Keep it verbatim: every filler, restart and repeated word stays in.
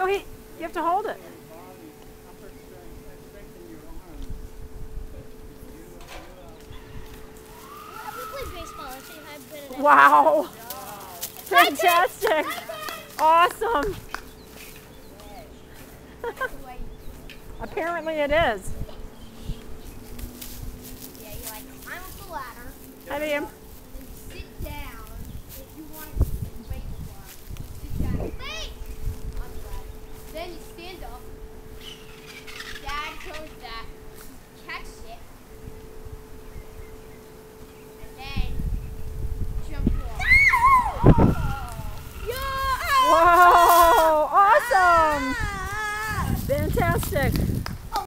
No, he. You have to hold it. Wow! Fantastic! Awesome! Apparently it is. Yeah, you like climb up the ladder. I mean, And sit down if you want to wait for it. Sit down. Wait! On the ladder. Then you stand up. Dad goes back. Catch it. And then jump off. Yeah! whoa! Awesome! Fantastic!